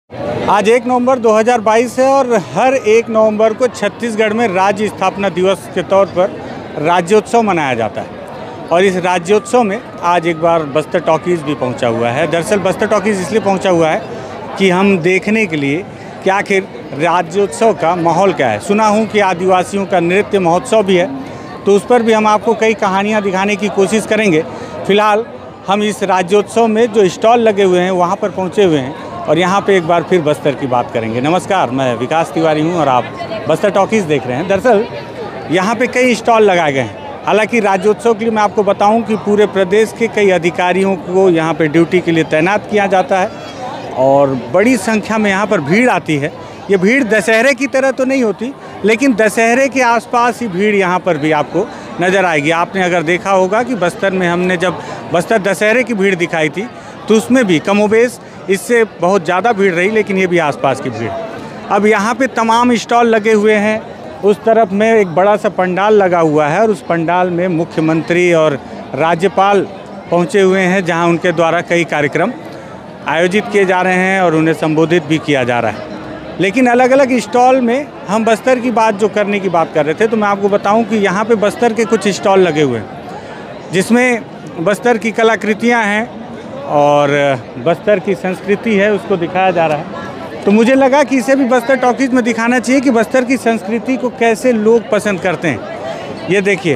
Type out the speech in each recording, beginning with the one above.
आज 1 नवंबर 2022 है और हर 1 नवंबर को छत्तीसगढ़ में राज्य स्थापना दिवस के तौर पर राज्योत्सव मनाया जाता है। और इस राज्योत्सव में आज एक बार बस्तर टॉकीज़ भी पहुंचा हुआ है। दरअसल बस्तर टॉकीज़ इसलिए पहुंचा हुआ है कि हम देखने के लिए कि आखिर राज्योत्सव का माहौल क्या है। सुना हूं कि आदिवासियों का नृत्य महोत्सव भी है, तो उस पर भी हम आपको कई कहानियाँ दिखाने की कोशिश करेंगे। फ़िलहाल हम इस राज्योत्सव में जो स्टॉल लगे हुए हैं वहाँ पर पहुँचे हुए हैं और यहाँ पे एक बार फिर बस्तर की बात करेंगे। नमस्कार, मैं विकास तिवारी हूँ और आप बस्तर टॉकीज़ देख रहे हैं। दरअसल यहाँ पे कई स्टॉल लगाए गए हैं। हालांकि राज्योत्सव के लिए मैं आपको बताऊं कि पूरे प्रदेश के कई अधिकारियों को यहाँ पे ड्यूटी के लिए तैनात किया जाता है और बड़ी संख्या में यहाँ पर भीड़ आती है। ये भीड़ दशहरे की तरह तो नहीं होती, लेकिन दशहरे के आसपास ही भीड़ यहाँ पर भी आपको नज़र आएगी। आपने अगर देखा होगा कि बस्तर में हमने जब बस्तर दशहरे की भीड़ दिखाई थी तो उसमें भी कमोबेश इससे बहुत ज़्यादा भीड़ रही, लेकिन ये भी आसपास की भीड़। अब यहाँ पे तमाम स्टॉल लगे हुए हैं। उस तरफ में एक बड़ा सा पंडाल लगा हुआ है और उस पंडाल में मुख्यमंत्री और राज्यपाल पहुँचे हुए हैं, जहाँ उनके द्वारा कई कार्यक्रम आयोजित किए जा रहे हैं और उन्हें संबोधित भी किया जा रहा है। लेकिन अलग अलग स्टॉल में हम बस्तर की बात जो करने की बात कर रहे थे, तो मैं आपको बताऊं कि यहाँ पे बस्तर के कुछ स्टॉल लगे हुए हैं जिसमें बस्तर की कलाकृतियाँ हैं और बस्तर की संस्कृति है, उसको दिखाया जा रहा है। तो मुझे लगा कि इसे भी बस्तर टॉकीज़ में दिखाना चाहिए कि बस्तर की संस्कृति को कैसे लोग पसंद करते हैं। ये देखिए,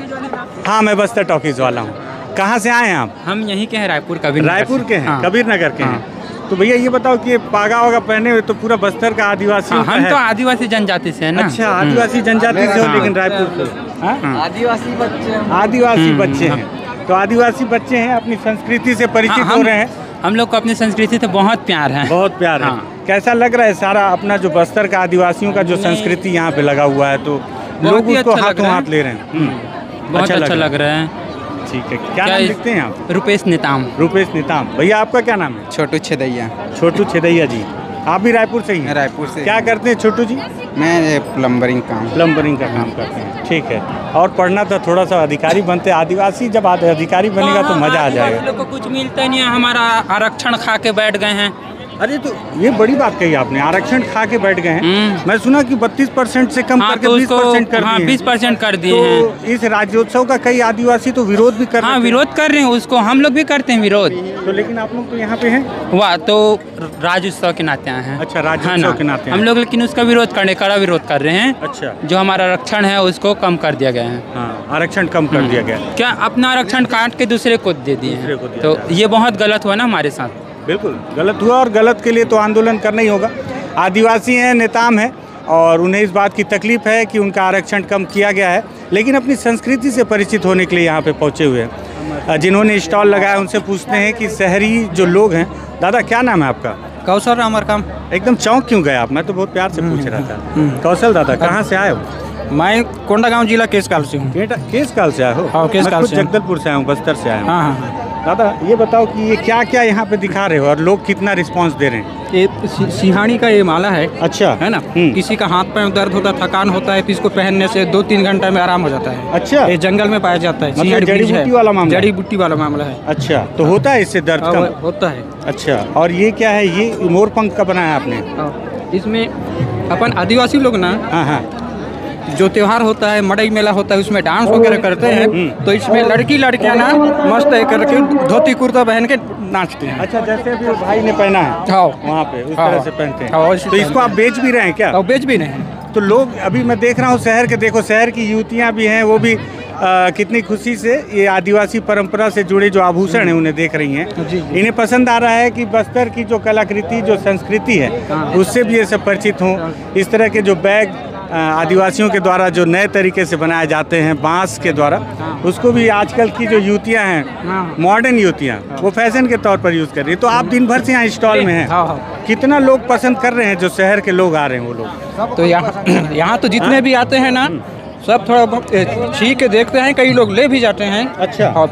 हाँ मैं बस्तर टॉकीज़ वाला हूँ। कहाँ से आए हैं आप? हम यहीं के हैं, रायपुर कबीर रायपुर के हैं। हाँ। कबीर नगर के हैं। तो भैया ये बताओ कि ये पागा वागा पहने हुए तो पूरा बस्तर का आदिवासी हम तो आदिवासी जनजाति से हैं ना। अच्छा, आदिवासी जनजाति से हो, लेकिन रायपुर से आदिवासी बच्चे आदिवासी बच्चे हैं। तो आदिवासी बच्चे हैं, अपनी संस्कृति से परिचित हो रहे हैं। हम लोग को अपनी संस्कृति से बहुत प्यार है। बहुत प्यार है। कैसा लग रहा है सारा अपना जो बस्तर का आदिवासियों का जो संस्कृति यहाँ पे लगा हुआ है, तो लोग उसको हाथों हाथ ले रहे हैं। बहुत अच्छा लग रहा है। ठीक है, क्या नाम लिखते हैं आप? रुपेश नेताम। रुपेश नेताम। भैया आपका क्या नाम है? छोटू छेदैया। छोटू छेदैया जी, आप भी रायपुर से ही हैं? रायपुर से। क्या करते हैं छोटू जी? मैं प्लम्बरिंग का काम करते हैं। ठीक है। और पढ़ना था थोड़ा सा, अधिकारी बनते। आदिवासी जब अधिकारी बनेगा तो मज़ा आ जाएगा। लोग को कुछ मिलता नहीं है, हमारा आरक्षण खा के बैठ गए हैं। अरे तो ये बड़ी बात कही आपने, आरक्षण खा के बैठ गए हैं। मैं सुना कि 32% से कम करके 20% कर दिए। 20% कर दिए हैं। तो इस राज्योत्सव का कई आदिवासी तो विरोध भी कर रहे हैं। विरोध कर रहे हैं उसको, हम लोग भी करते हैं विरोध। तो लेकिन आप लोग तो यहाँ पे हैं। वाह, तो राज्योत्सव के नाते आए हैं। अच्छा, राज्योत्सव के नाते हम लोग, लेकिन उसका विरोध करने कड़ा विरोध कर रहे हैं। अच्छा, जो हमारा आरक्षण है उसको कम कर दिया गया है। हाँ, आरक्षण कम कर दिया गया। क्या अपना आरक्षण काट के दूसरे को दे दिए हैं, तो ये बहुत गलत हुआ ना हमारे साथ। बिल्कुल गलत हुआ और गलत के लिए तो आंदोलन करना ही होगा। आदिवासी हैं, नेताम हैं और उन्हें इस बात की तकलीफ है कि उनका आरक्षण कम किया गया है, लेकिन अपनी संस्कृति से परिचित होने के लिए यहाँ पे पहुँचे हुए हैं। जिन्होंने स्टॉल लगाया उनसे पूछते हैं कि शहरी जो लोग हैं। दादा क्या नाम है आपका? कौशल रामरकम। एकदम चौंक क्यों गए आप? मैं तो बहुत प्यार से पूछ रहा था। कौशल दादा कहाँ से आए हो? मैं कोंडागांव जिला केसकाल से हूँ। केसकाल से आए हो? हाँ, केसकाल से। जगदलपुर से आया हूँ, बस्तर से आया हूँ। हाँ। दादा ये बताओ कि ये क्या क्या यहाँ पे दिखा रहे हो और लोग कितना रिस्पांस दे रहे हैं? ये सिंहानी का ये माला है। अच्छा, है ना। किसी का हाथ पैर दर्द होता है, थकान होता है, तो इसको पहनने से 2-3 घंटे में आराम हो जाता है। अच्छा, ये जंगल में पाया जाता है। मतलब जड़ी बूटी वाला मामला? जड़ी बूटी वाला मामला है। अच्छा, तो होता है इससे दर्द कम? होता है। अच्छा, और ये क्या है? ये मोर पंख का बनाया आपने? इसमें अपन आदिवासी लोग ना, हाँ, जो त्योहार होता है, मड़ई मेला होता है, उसमें डांस वगैरह करते हैं, तो इसमें लड़कियां ना मस्त करके धोती कुर्ता पहन के नाचते हैं। अच्छा, जैसे अभी भाई ने पहना है। हाँ, वहाँ पे उस तरह से पहनते हैं। तो इसको आप बेच भी रहे हैं क्या? बेच भी नहीं। तो लोग अभी मैं देख रहा हूँ शहर के, देखो शहर की युवतियाँ भी हैं, वो भी कितनी खुशी से ये आदिवासी परंपरा से जुड़े जो आभूषण हैं उन्हें देख रही हैं। इन्हें पसंद आ रहा है कि बस्तर की जो कलाकृति, जो संस्कृति है, उससे भी ये सब परिचित हों। इस तरह के जो बैग आदिवासियों के द्वारा जो नए तरीके से बनाए जाते हैं बांस के द्वारा, उसको भी आजकल की जो युवतियाँ हैं, मॉडर्न युवतियाँ, वो फैशन के तौर पर यूज़ कर रही है। तो आप दिन भर से यहाँ स्टॉल में हैं, कितना लोग पसंद कर रहे हैं? जो शहर के लोग आ रहे हैं वो लोग तो यहाँ तो जितने भी आते हैं ना, सब थोड़ा बहुत छीन के देखते हैं, कई लोग ले भी जाते हैं। अच्छा,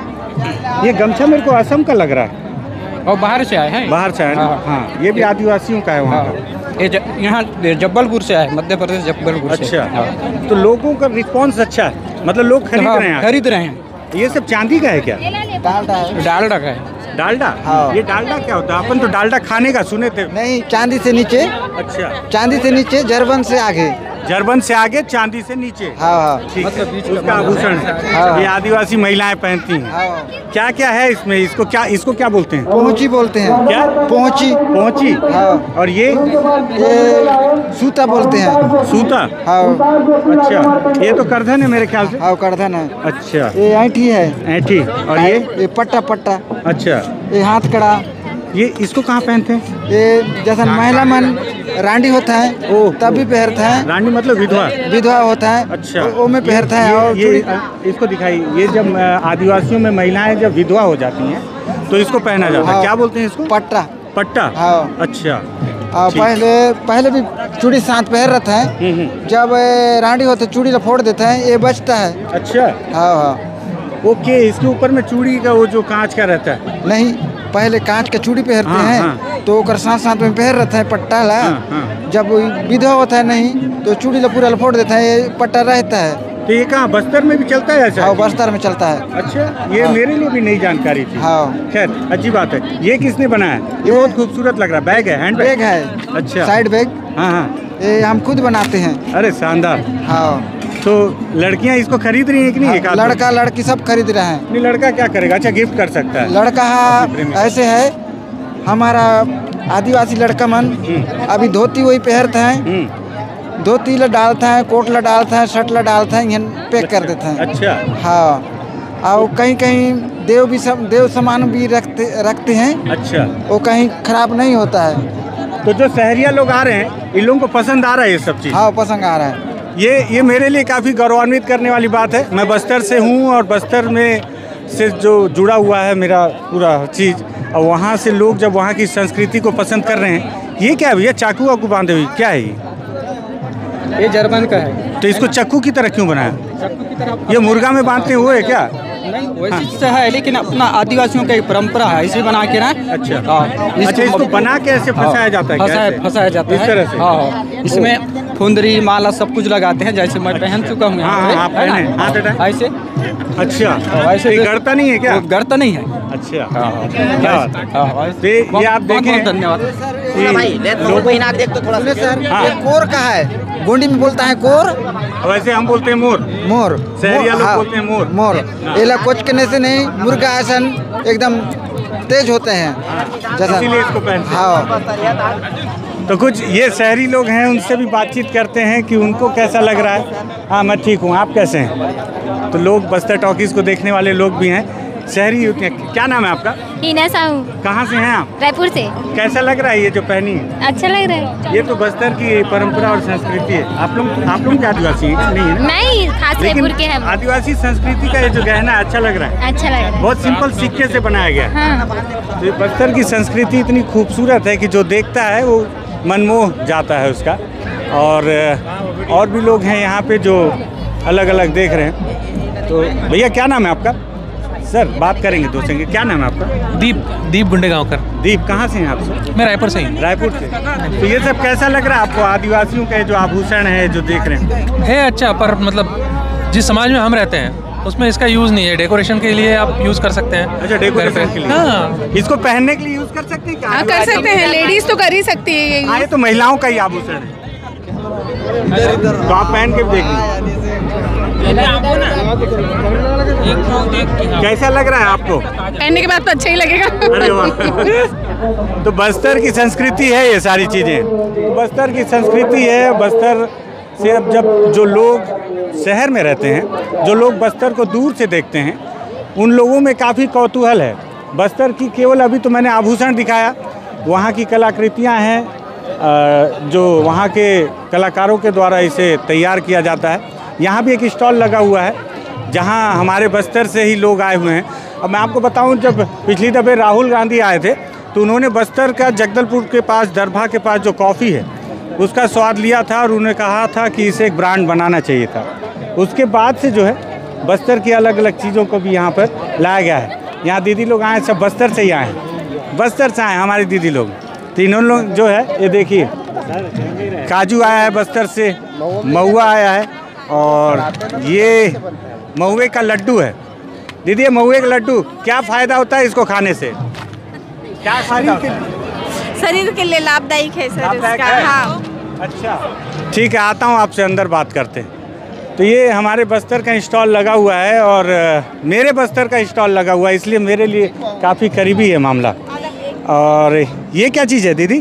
ये गमछा मेरे को असम का लग रहा है और बाहर से आए हैं। बाहर से आए? हाँ, ये भी आदिवासियों का है वहाँ का। ये यहाँ जबलपुर से आए, मध्य प्रदेश जबलपुर से। अच्छा, तो लोगों का रिस्पांस अच्छा है, मतलब लोग खरीद रहे हैं? खरीद रहे हैं। ये सब चांदी का है क्या? डालडा है। डालडा? हाँ। ये डालडा क्या होता है? अपन तो डालडा खाने का सुने थे। नहीं, चांदी से नीचे, अच्छा, चांदी से नीचे, जर्बन से आगे। जर्बन से आगे, चांदी से नीचे। हाँ ठीक है, उसका आभूषण है। हाँ। ये आदिवासी महिलाएं पहनती हैं। हाँ। क्या क्या है इसमें? इसको क्या बोलते हैं? पहुंची बोलते हैं। क्या? पहुंची। पहुंची। हाँ। और ये सूता बोलते हैं। सूता। हाँ। अच्छा, ये तो करधन है मेरे ख्याल से। हाँ, करधन है। अच्छा, ये ऐंठी है। ऐंठी। और ये पट्टा पट्टा। अच्छा, ये हाथ कड़ा। ये इसको कहाँ पहनते हैं? ये जैसा महिला मन रांडी होता है, ओह, तभी पहनता है। रानी मतलब विधवा? विधवा होता है। अच्छा, वो में पहनता है। और ये इसको दिखाई। ये जब आदिवासियों में महिलाएं जब विधवा हो जाती हैं तो इसको पहना जाता है। हाँ। क्या बोलते हैं इसको? पट्टा। पट्टा। हाँ। अच्छा, ठीक। पहले भी चूड़ी साथ पहन रहता है। जब रांडी होता है चूड़ी फोड़ देता है, ये बचता है। अच्छा, हाँ हाँ। ओके। इसके ऊपर में चूड़ी का वो जो कांच का रहता है? नहीं, पहले कांच का चूड़ी पहनते हाँ, हैं। हाँ। तो ओकर साथ साथ में पहन रहता है पट्टा ला। हाँ, हाँ। जब विधवा होता है नहीं तो चूड़ी ला पूरा फोड़ देता है, ये पट्टा रहता है। तो ये कहाँ बस्तर में भी चलता है ऐसा? हाँ, बस्तर में चलता है। अच्छा, ये मेरे लिए भी नई जानकारी थी। हाँ। खैर, अच्छी बात है। ये किसने बनाया? ये बहुत खूबसूरत लग रहा है। बैग है? हैंड बैग है। अच्छा, साइड बैग। हाँ हाँ। ये हम खुद बनाते हैं। अरे शानदार। हाँ। तो लड़कियां इसको खरीद रही हैं कि नहीं? एक आध लड़का लड़की सब खरीद रहे हैं। नहीं, लड़का क्या करेगा? अच्छा, गिफ्ट कर सकता है। लड़का ऐसे है, हमारा आदिवासी लड़का मन अभी धोती वही पहनता है। धोती ला डालता है, कोट ला डालता है, शर्ट ला डालता है, यहाँ पैक कर देता है। अच्छा। हाँ। और कहीं कहीं देव सामान भी रखते हैं। अच्छा, वो कहीं खराब नहीं होता है। तो जो शहरिया लोग आ रहे हैं, इन लोगों को पसंद आ रहा है ये सब चीज़? हाँ, पसंद आ रहा है। ये मेरे लिए काफ़ी गौरवान्वित करने वाली बात है। मैं बस्तर से हूँ और बस्तर में से जो जुड़ा हुआ है मेरा पूरा चीज़, और वहाँ से लोग जब वहाँ की संस्कृति को पसंद कर रहे हैं। ये क्या है भैया? चाकू वाकू बांधे हुई क्या है ये जर्मन का है। तो इसको चक्कू की तरह क्यों बनाया? चक्कू की तरह ये मुर्गा में बांधते हुए है क्या? नहीं, वैसे से है, लेकिन अपना आदिवासियों का एक परंपरा है, इसे बना के ना। अच्छा। हाँ। अच्छा, इसको बना के ऐसे फंसाया जाता है? फंसाया जाता है इस तरह से? हाँ। इसमें फुंदरी माला सब कुछ लगाते हैं, जैसे मैं पहन चुका हूँ। हाँ, पहने। ऐसे। अच्छा, ऐसे ये गड़ता नहीं है क्या? गड़ता नहीं है। अच्छा, हाँ। क्या बात है? ये आप देखें। धन्यवाद भाई, देख तो थोड़ा सर। हाँ। ये कोर का है, गोंडी में बोलता है कोर। वैसे हम बोलते हैं मोर। मोर। शहरिया लोग हाँ, बोलते हैं मोर। मोर। हाँ। ये कोच करने से नहीं, मुर्गा आसन एकदम तेज होते हैं जैसा। इसीलिए इसको पहनते हैं। हाँ। तो कुछ ये शहरी लोग हैं, उनसे भी बातचीत करते हैं कि उनको कैसा लग रहा है। हाँ, मैं ठीक हूँ, आप कैसे हैं? तो लोग बस्तर टॉकीज़ को देखने वाले लोग भी हैं, शहरी होते हैं। क्या नाम है आपका? हीना साहू। कहाँ से हैं आप? रायपुर से। कैसा लग रहा है ये जो पहनी है? अच्छा लग रहा है। ये तो बस्तर की परंपरा और संस्कृति है। आप लोग क्या आदिवासी हैं? नहीं है ना? नहीं, खास रायपुर के हैं। आदिवासी संस्कृति का ये जो गहना है, अच्छा लग रहा है। अच्छा लग रहा है। बहुत सिंपल सिक्के से बनाया गया है। हाँ। तो बस्तर की संस्कृति इतनी खूबसूरत है कि जो देखता है वो मनमोह जाता है उसका। और भी लोग हैं यहाँ पे जो अलग अलग देख रहे हैं। तो भैया क्या नाम है आपका? सर बात करेंगे दोस्तों के। क्या नाम है आपका? दीप गुंडेगांवकर। दीप, कहाँ से हैं आप सर? मैं रायपुर से ही। रायपुर से। तो ये सब कैसा लग रहा है आपको? आदिवासियों का जो आभूषण है जो देख रहे हैं, है अच्छा, पर मतलब जिस समाज में हम रहते हैं उसमें इसका यूज़ नहीं है। डेकोरेशन के लिए आप यूज़ कर सकते हैं। अच्छा, डेकोरेशन के लिए। हाँ, इसको पहनने के लिए यूज कर सकते हैं क्या? हाँ, कर सकते हैं। लेडीज तो कर ही सकती है। हाँ, ये तो महिलाओं का ही आभूषण है। तो आप पहन के भी देखिए कैसा लग रहा है आपको? पहनने के बाद तो अच्छा ही लगेगा। अरे वाह। तो बस्तर की संस्कृति है ये सारी चीज़ें। बस्तर की संस्कृति है। बस्तर से अब जब जो लोग शहर में रहते हैं, जो लोग बस्तर को दूर से देखते हैं, उन लोगों में काफ़ी कौतूहल है बस्तर की। केवल अभी तो मैंने आभूषण दिखाया, वहाँ की कलाकृतियाँ हैं जो वहाँ के कलाकारों के द्वारा इसे तैयार किया जाता है। यहाँ भी एक स्टॉल लगा हुआ है जहाँ हमारे बस्तर से ही लोग आए हुए हैं। अब मैं आपको बताऊं, जब पिछली दफ़े राहुल गांधी आए थे तो उन्होंने बस्तर का जगदलपुर के पास दरभा के पास जो कॉफ़ी है उसका स्वाद लिया था और उन्होंने कहा था कि इसे एक ब्रांड बनाना चाहिए था। उसके बाद से जो है बस्तर की अलग अलग चीज़ों को भी यहाँ पर लाया गया है। यहाँ दीदी लोग आए, सब बस्तर से ही आए हैं। बस्तर से आए हमारी दीदी लोग, तीनों लोग जो है। ये देखिए, काजू आया है बस्तर से, महुआ आया है, और ये महुए का लड्डू है। दीदी, ये महुए का लड्डू क्या फ़ायदा होता है इसको खाने से? क्या फायदा होता है? शरीर के लिए लाभदायक है सर लाभदायक इसका। है? हाँ। अच्छा ठीक है, आता हूँ आपसे, अंदर बात करते हैं। तो ये हमारे बस्तर का स्टॉल लगा हुआ है और मेरे बस्तर का स्टॉल लगा हुआ है, इसलिए मेरे लिए काफ़ी करीबी है मामला। और ये क्या चीज़ है दीदी?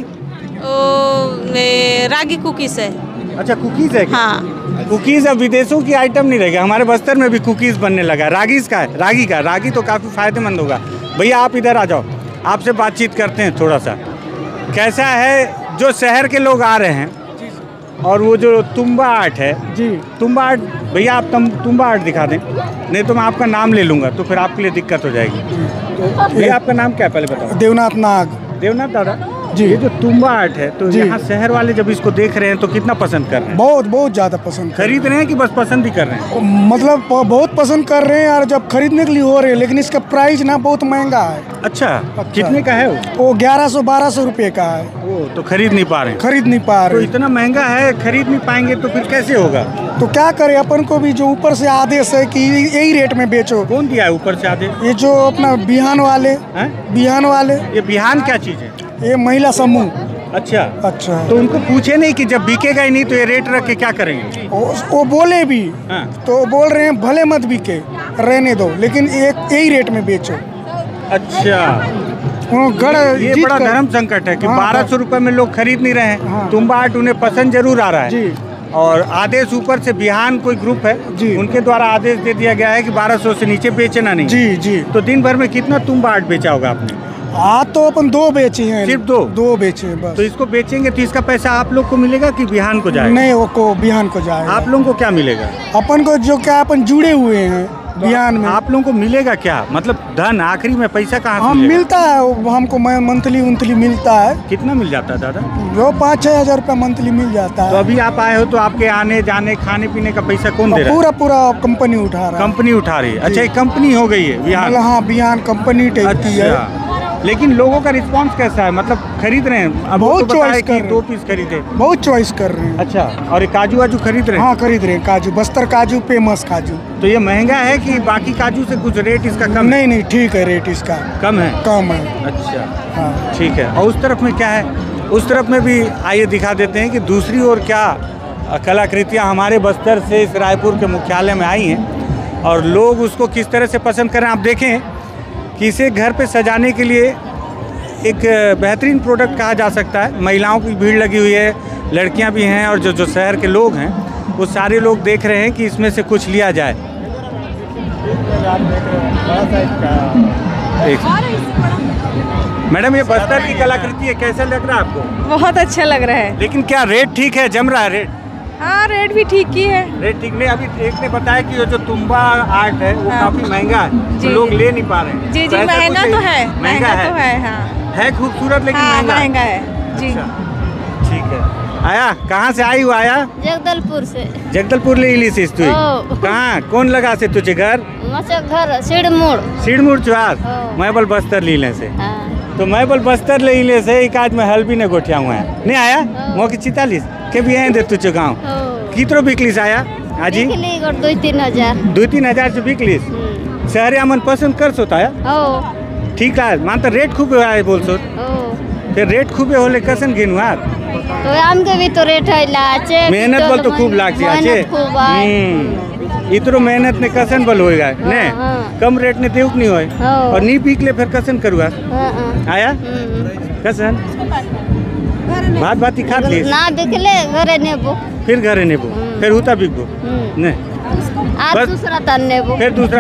रागी कुकीज है। अच्छा कुकीज़ है क्या? हाँ। कुकीज़ अब विदेशों की आइटम नहीं रह गया, हमारे बस्तर में भी कुकीज़ बनने लगा। रागीज़ का है, रागी तो काफ़ी फ़ायदेमंद होगा। भैया आप इधर आ जाओ, आपसे बातचीत करते हैं थोड़ा सा। कैसा है जो शहर के लोग आ रहे हैं और वो जो तुम्बा आर्ट है जी, तुम्बा आर्ट, भैया आप तुम्बा आर्ट दिखा दें, नहीं तो मैं आपका नाम ले लूँगा तो फिर आपके लिए दिक्कत हो जाएगी। तो भैया आपका नाम क्या है पहले बताओ? देवनाथ नाग। देवनाथ दादा जी, ये जो तुम्बा आर्ट है तो यहाँ शहर वाले जब इसको देख रहे हैं तो कितना पसंद कर रहे हैं? बहुत ज़्यादा पसंद खरीद रहे हैं कि बस पसंद ही कर रहे हैं? मतलब बहुत पसंद कर रहे हैं यार, जब खरीदने के लिए हो रहे हैं, लेकिन इसका प्राइस ना बहुत महंगा है। अच्छा कितने का है वो 1100-1200 रुपये का है। वो तो खरीद नहीं पा रहे हैं? खरीद नहीं पा तो रहे। इतना महंगा है, खरीद नहीं पाएंगे तो फिर कैसे होगा? तो क्या करें, अपन को भी जो ऊपर से आदेश है कि यही रेट में बेचो। कौन दिया है ऊपर से आदेश? ये जो अपना बिहान वाले। ये बिहान क्या चीज़ है? ये महिला समूह। अच्छा तो उनको पूछे नहीं कि जब बिकेगा ही नहीं तो ये रेट रख के क्या करेंगे? वो बोले भी तो बोल रहे हैं भले मत बिके, रहने दो, लेकिन यही रेट में बेचो। अच्छा ये बड़ा धर्म संकट है कि 1200 रुपए में लोग खरीद नहीं रहे हैं। तुम्बा आर्ट उन्हें पसंद जरूर आ रहा है और आदेश ऊपर से बिहान कोई ग्रुप है उनके द्वारा आदेश दे दिया गया है कि 1200 से नीचे बेचना नहीं। जी। तो दिन भर में कितना तुम्बा आर्ट बेचा होगा आपने? आज तो अपन 2 बेचे हैं। सिर्फ 2 बेचे हैं बस। तो इसको बेचेंगे तो इसका पैसा आप लोग को मिलेगा कि बिहान को जाएगा? नहीं, वो को बिहान को जाएगा। आप लोगों को क्या मिलेगा? अपन को जो क्या अपन जुड़े हुए हैं बिहान में। आप लोगों को मिलेगा क्या, मतलब धन आखिरी में पैसा कहाँ से मिलता है? वो हमको मंथली मिलता है। कितना मिल जाता है दादा? वो 5-6 हज़ार रुपया मंथली मिल जाता है। तो अभी आप आए हो तो आपके आने जाने खाने पीने का पैसा कौन दे रहा है? पूरा कंपनी उठा रहा है। कंपनी उठा रही है? अच्छा एक कंपनी हो गई है बिहान? हाँ, बिहान कंपनी टाइप की है। लेकिन लोगों का रिस्पांस कैसा है, मतलब खरीद रहे हैं? अब बहुत तो चॉइस कर 2 पीस खरीदे, बहुत चॉइस कर रहे हैं। अच्छा और ये काजू वाजू खरीद रहे हैं? हाँ खरीद रहे हैं, काजू, बस्तर काजू, फेमस काजू। तो ये महंगा है कि बाकी काजू से कुछ रेट इसका कम? नहीं ठीक है, रेट इसका कम है। अच्छा हाँ ठीक है। और उस तरफ में क्या है? उस तरफ में भी आइए दिखा देते हैं कि दूसरी ओर क्या कलाकृतियाँ हमारे बस्तर से इस रायपुर के मुख्यालय में आई हैं और लोग उसको किस तरह से पसंद करें। आप देखें कि इसे घर पे सजाने के लिए एक बेहतरीन प्रोडक्ट कहा जा सकता है। महिलाओं की भीड़ लगी हुई है, लड़कियां भी हैं और जो शहर के लोग हैं वो सारे लोग देख रहे हैं कि इसमें से कुछ लिया जाए। मैडम ये बस्तर की कलाकृति है, कैसा लग रहा है आपको? बहुत अच्छा लग रहा है। लेकिन क्या रेट ठीक है, जम रहा है रेट? हाँ रेट भी ठीक ही है। रेट ठीक नहीं, अभी एक ने बताया कि जो तुम्बा आर्ट है वो काफी महंगा है, तो लोग ले नहीं पा रहे हैं। जी महंगा तो है, महंगा तो है। हाँ है खूबसूरत लेकिन महंगा है जी। ठीक है। आया कहाँ से आई हुआ? आया जगदलपुर से। जगदलपुर ले इली से तू? कहाँ कौन लगा से तुझे घर? घर सिड़मुड़ चुहार मैं बल बस्तर लीले से। तो मैं बल बस्तर ले इले से एक आज में हल्बी ने गोठिया हुआ है नहीं आया मौके 44 के भी आए दे तुझे गाँव कितरो बिकलिस आया आज ही? 2-3 हजार से बिकलिस। शहर मन पसंद कर सोता है ठीक है। मानता रेट खूब आए बोल सो फिर रेट खूबे होले कसन गिनुआर तो आमके भी तो रेट है लाचे मेहनत बल तो खूब लागती आचे इतरो मेहनत ने कसन बल होएगा ने कम रेट ने देउक नहीं होए और नी बिकले फिर कसन करुआ आया कसन भात खात ली ना बिकले घरे नेबो फिर घरे नेबो फिर हुता बिकबो ने आज दूसरा थान नेबो फिर दूसरा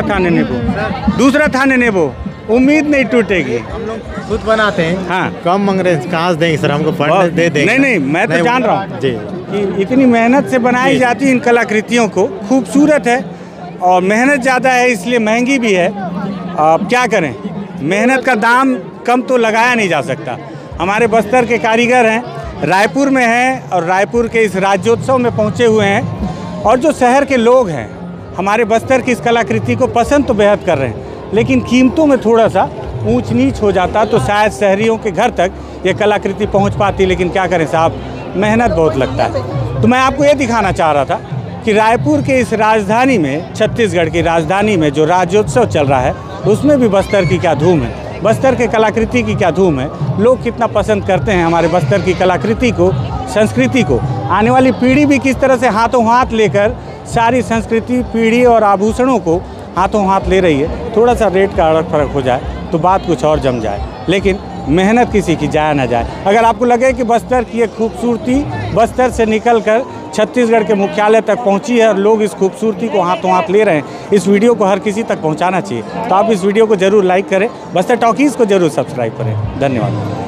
थाने नेबो उम्मीद नहीं टूटेगी। हम लोग खुद बनाते हैं। हाँ कम मांग रहे हैं, कहाँ से देंगे सर, हमको फंड दे देंगे। नहीं मैं तो जान रहा हूँ कि इतनी मेहनत से बनाई जाती इन कलाकृतियों को, खूबसूरत है और मेहनत ज़्यादा है इसलिए महंगी भी है। अब क्या करें, मेहनत का दाम कम तो लगाया नहीं जा सकता। हमारे बस्तर के कारीगर हैं, रायपुर में हैं और रायपुर के इस राज्योत्सव में पहुँचे हुए हैं और जो शहर के लोग हैं हमारे बस्तर की इस कलाकृति को पसंद तो बेहद कर रहे हैं, लेकिन कीमतों में थोड़ा सा ऊंच नीच हो जाता तो शायद शहरियों के घर तक ये कलाकृति पहुंच पाती। लेकिन क्या करें साहब, मेहनत बहुत लगता है। तो मैं आपको ये दिखाना चाह रहा था कि रायपुर के इस राजधानी में, छत्तीसगढ़ की राजधानी में जो राज्योत्सव चल रहा है उसमें भी बस्तर की क्या धूम है। बस्तर के कलाकृति की क्या धूम है, लोग कितना पसंद करते हैं हमारे बस्तर की कलाकृति को, संस्कृति को। आने वाली पीढ़ी भी किस तरह से हाथों हाथ लेकर सारी संस्कृति, पीढ़ी और आभूषणों को हाथों हाथ ले रही है। थोड़ा सा रेट का अलग फर्क हो जाए तो बात कुछ और जम जाए, लेकिन मेहनत किसी की जाया ना जाए। अगर आपको लगे कि बस्तर की एक खूबसूरती बस्तर से निकलकर छत्तीसगढ़ के मुख्यालय तक पहुंची है और लोग इस खूबसूरती को हाथों हाथ ले रहे हैं, इस वीडियो को हर किसी तक पहुंचाना चाहिए। तो आप इस वीडियो को ज़रूर लाइक करें, बस्तर टॉकीज़ को ज़रूर सब्सक्राइब करें। धन्यवाद।